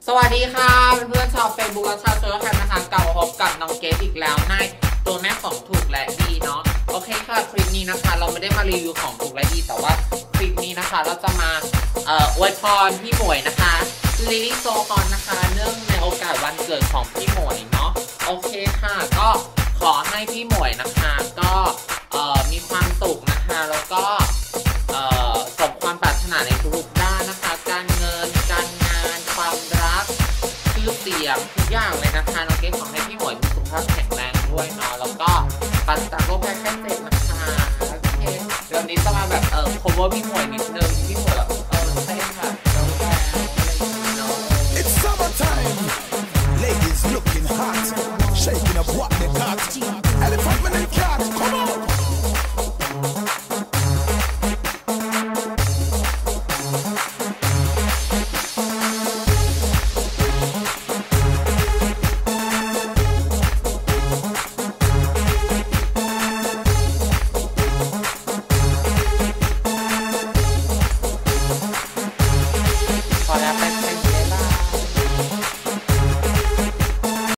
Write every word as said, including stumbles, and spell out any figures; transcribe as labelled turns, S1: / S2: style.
S1: สวัสดีค่ะเพื่อนๆชาวเฟซบุ๊กและชาวโซเชียลแคมนะคะกลับมาพบกับน้องเกดอีกแล้วในตัวแม่ของถูกและดีเนาะโอเคค่ะคลิปนี้นะคะเราไม่ได้มารีวิวของถูกและดีแต่ว่าคลิปนี้นะคะเราจะมาเอ่ออวยพรพี่หมวยนะคะลิลี่โซฮอนนะคะเนื่องในโอกาสวันเกิดของพี่หมวยเนาะโอเคค่ะก็ขอให้พี่หมวยนะคะก็เอ่อมีความสุขนะคะแล้วก็เอ่อสมความปรารถนาในทุกด้านนะคะการเงินการงานความรักชื่อเสียงทุกอย่างเลยนะคะน้องเกดขอให้พี่หมวยมีสุขภาพแข็งแรงด้วยเนาะแล้วก็ปราศจากโรคภัยไข้เจ็บนะคะโอเคเดี๋ยวนี้จะมาแบบเออ cover พี่หมวยนิดนึงพี่หมวยแบบเออเต้นแบบแล้วแกเนาะ
S2: It's summertime. Ladies looking hot, shaking up what they got. Elephant man and cat, come on.
S1: พอแล้วไปแ